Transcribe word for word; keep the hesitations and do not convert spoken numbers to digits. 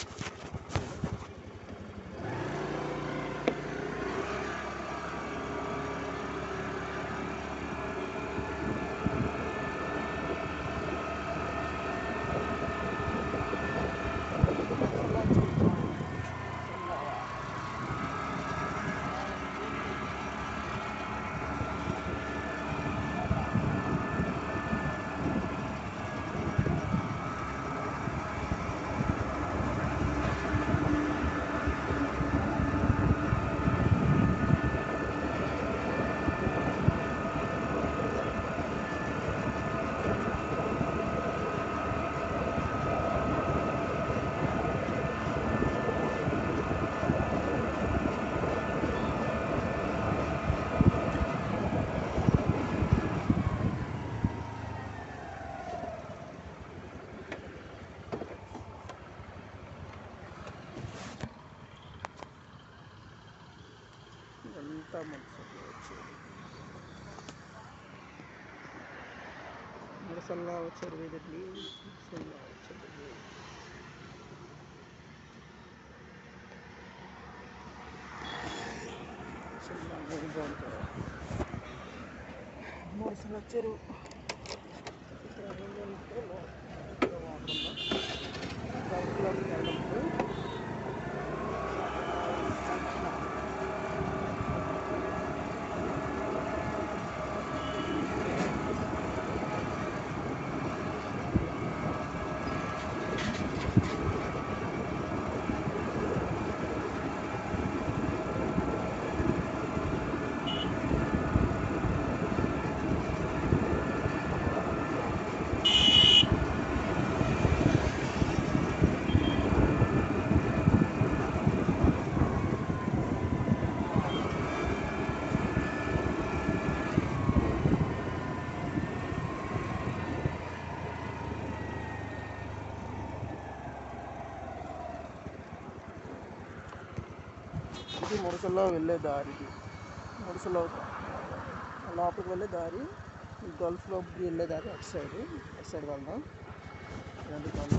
ఇదంతా మురసల్లా వచ్చేది మురసల్లా వచ్చేది ఇదండి మురసల్లా వచ్చేది మురసల్లా బాగుంటుంది మురసల్లా చెరువు ఇది మురసల్లా వెళ్ళే దారి మురసల్లా లోపలికి వెళ్ళే దారి గల్ఫ్లోకి వెళ్ళే దారి అటు సైడ్ అటు సైడ్ వెళ్దాం.